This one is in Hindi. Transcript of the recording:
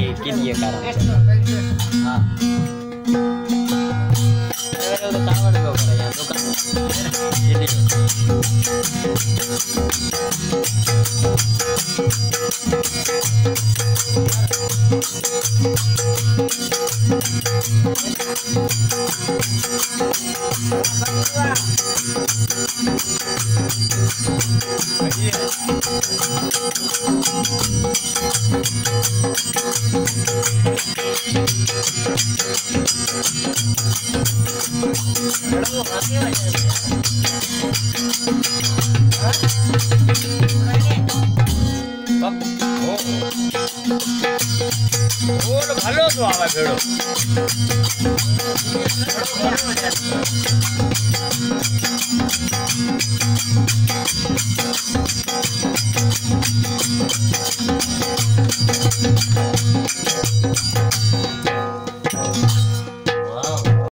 किलिए कारण हां तो कावड़ को करे यार दुकान किलिए ভালো তো আবার বেড়ো